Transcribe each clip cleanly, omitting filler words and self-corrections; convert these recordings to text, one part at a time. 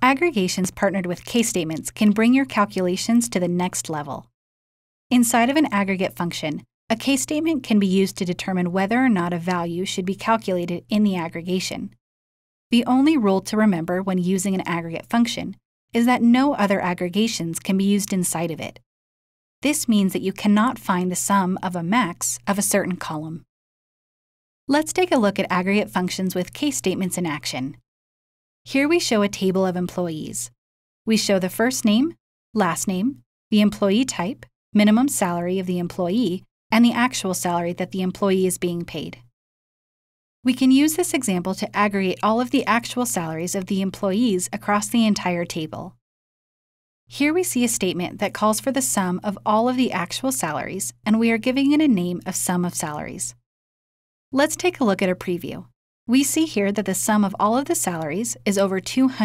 Aggregations partnered with case statements can bring your calculations to the next level. Inside of an aggregate function, a case statement can be used to determine whether or not a value should be calculated in the aggregation. The only rule to remember when using an aggregate function is that no other aggregations can be used inside of it. This means that you cannot find the sum of a max of a certain column. Let's take a look at aggregate functions with case statements in action. Here we show a table of employees. We show the first name, last name, the employee type, minimum salary of the employee, and the actual salary that the employee is being paid. We can use this example to aggregate all of the actual salaries of the employees across the entire table. Here we see a statement that calls for the sum of all of the actual salaries, and we are giving it a name of sum of salaries. Let's take a look at a preview. We see here that the sum of all of the salaries is over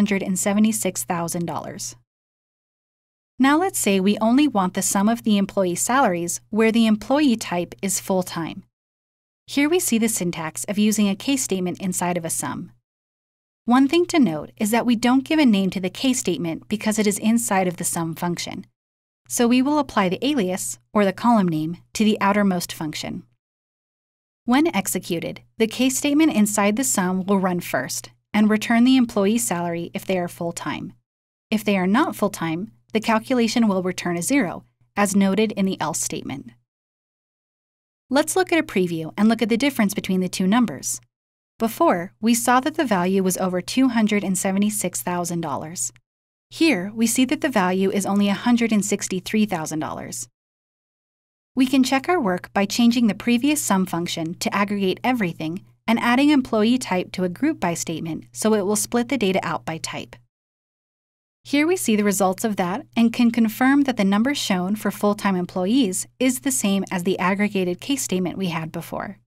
$276,000. Now let's say we only want the sum of the employee salaries where the employee type is full-time. Here we see the syntax of using a case statement inside of a sum. One thing to note is that we don't give a name to the case statement because it is inside of the sum function. So we will apply the alias, or the column name, to the outermost function. When executed, the case statement inside the sum will run first and return the employee salary if they are full-time. If they are not full-time, the calculation will return a 0, as noted in the else statement. Let's look at a preview and look at the difference between the two numbers. Before, we saw that the value was over $276,000. Here, we see that the value is only $163,000. We can check our work by changing the previous sum function to aggregate everything and adding employee type to a group by statement so it will split the data out by type. Here we see the results of that and can confirm that the number shown for full-time employees is the same as the aggregated case statement we had before.